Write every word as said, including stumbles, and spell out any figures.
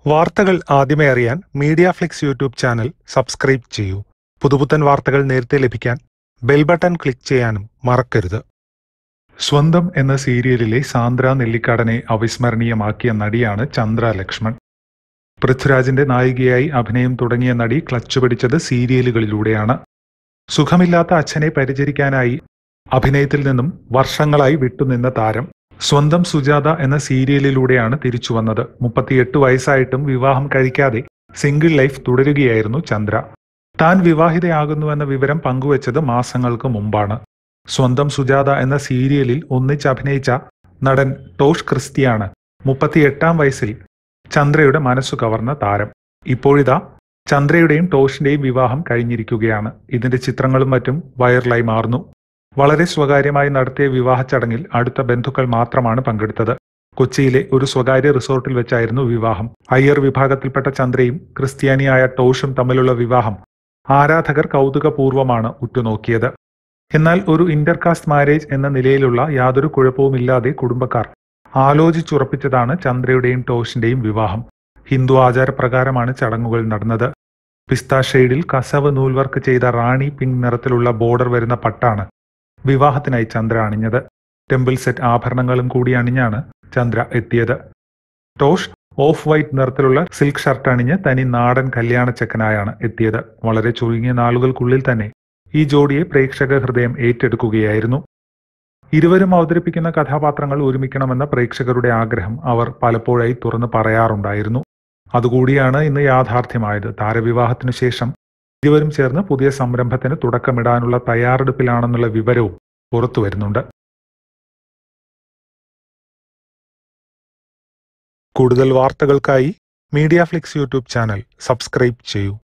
വാർത്തകൾ ആദ്യമേ അറിയാൻ മീഡിയാഫ്ലിക്സ് യൂട്യൂബ് ചാനൽ സബ്സ്ക്രൈബ് ചെയ്യൂ. പുതുപുത്തൻ വാർത്തകൾ നേരത്തെ ലഭിക്കാൻ ബെൽ ബട്ടൺ ക്ലിക്ക് ചെയ്യാനും മറക്കരുത്. സ്വന്തം എന്ന സീരിയലിലെ സാന്ദ്ര നെല്ലിക്കാടനെ അവിസ്മരണീയമാക്കിയ നടിയാണ് ചന്ദ്ര ലക്ഷ്മൺ. പൃഥ്വിരാജിന്റെ നായികയായി അഭിനയം തുടങ്ങിയ നടി ക്ലച്ച് പിടിച്ചത് സീരിയലുകളിലൂടെയാണ്. സുഖമില്ലാത്ത അച്ഛനെ പരിചരിക്കാനായി അഭിനയത്തിൽ നിന്നും വർഷങ്ങളായി വിട്ടുനിന്ന താരം സ്വന്തം സുജാഥ എന്ന സീരിയലിലൂടെയാണ് തിരിച്ചുവന്നത്. മുപ്പത്തിയെട്ട് വയസ്സായിട്ടും വിവാഹം കഴിക്കാതെ സിംഗിൾ ലൈഫ് തുടരുകയായിരുന്നു ചന്ദ്ര. താൻ വിവാഹിതയാകുന്നുവെന്ന വിവരം പങ്കുവച്ചത് മാസങ്ങൾക്ക് മുമ്പാണ്. സ്വന്തം സുജാഥ എന്ന സീരിയലിൽ ഒന്നിച്ച് അഭിനയിച്ച നടൻ ടോഷ് ക്രിസ്റ്റിയാണ് മുപ്പത്തിയെട്ടാം വയസ്സിൽ ചന്ദ്രയുടെ മനസ്സു കവർന്ന താരം. ഇപ്പോഴിതാ ചന്ദ്രയുടെയും ടോഷിന്റെയും വിവാഹം കഴിഞ്ഞിരിക്കുകയാണ്. ഇതിന്റെ ചിത്രങ്ങളും മറ്റും വൈറലായി മാറുന്നു. വളരെ സ്വകാര്യമായി നടത്തിയ വിവാഹ ചടങ്ങിൽ അടുത്ത ബന്ധുക്കൾ മാത്രമാണ് പങ്കെടുത്തത്. കൊച്ചിയിലെ ഒരു സ്വകാര്യ റിസോർട്ടിൽ വെച്ചായിരുന്നു വിവാഹം. അയ്യർ വിഭാഗത്തിൽപ്പെട്ട ചന്ദ്രയും ക്രിസ്ത്യാനിയായ ടോഷും തമ്മിലുള്ള വിവാഹം ആരാധകർ കൗതുകപൂർവ്വമാണ് ഉറ്റുനോക്കിയത്. എന്നാൽ ഒരു ഇന്റർകാസ്റ്റ് മാരേജ് എന്ന നിലയിലുള്ള യാതൊരു കുഴപ്പവുമില്ലാതെ കുടുംബക്കാർ ആലോചിച്ചുറപ്പിച്ചതാണ് ചന്ദ്രയുടെയും ടോഷിന്റെയും വിവാഹം. ഹിന്ദു ആചാരപ്രകാരമാണ് ചടങ്ങുകൾ നടന്നത്. പിസ്ത ഷെയ്ഡിൽ കസവ് നൂൽവർക്ക് ചെയ്ത റാണി പിങ്ക് നിറത്തിലുള്ള ബോർഡർ വരുന്ന പട്ടാണ് വിവാഹത്തിനായി ചന്ദ്ര അണിഞ്ഞത്. ടെമ്പിൾ സെറ്റ് ആഭരണങ്ങളും കൂടി അണിഞ്ഞാണ് ചന്ദ്ര എത്തിയത്. ടോഷ് ഓഫ് വൈറ്റ് നിറത്തിലുള്ള സിൽക്ക് ഷർട്ട് അണിഞ്ഞ് തനി നാടൻ കല്യാണച്ചക്കനായാണ് എത്തിയത്. വളരെ ചുരുങ്ങിയ നാളുകൾക്കുള്ളിൽ തന്നെ ഈ ജോഡിയെ പ്രേക്ഷക ഹൃദയം ഏറ്റെടുക്കുകയായിരുന്നു. ഇരുവരും അവതരിപ്പിക്കുന്ന കഥാപാത്രങ്ങൾ ഒരുമിക്കണമെന്ന പ്രേക്ഷകരുടെ ആഗ്രഹം അവർ പലപ്പോഴായി തുറന്നു പറയാറുണ്ടായിരുന്നു. അതുകൂടിയാണ് ഇന്ന് യാഥാർത്ഥ്യമായത്. താരവിവാഹത്തിനു ശേഷം ഇരുവരും ചേർന്ന് പുതിയ സംരംഭത്തിന് തുടക്കമിടാനുള്ള തയ്യാറെടുപ്പിലാണെന്നുള്ള വിവരവും പുറത്തു വരുന്നുണ്ട്. കൂടുതൽ വാർത്തകൾക്കായി മീഡിയാഫ്ലിക്സ് യൂട്യൂബ് ചാനൽ സബ്സ്ക്രൈബ് ചെയ്യൂ.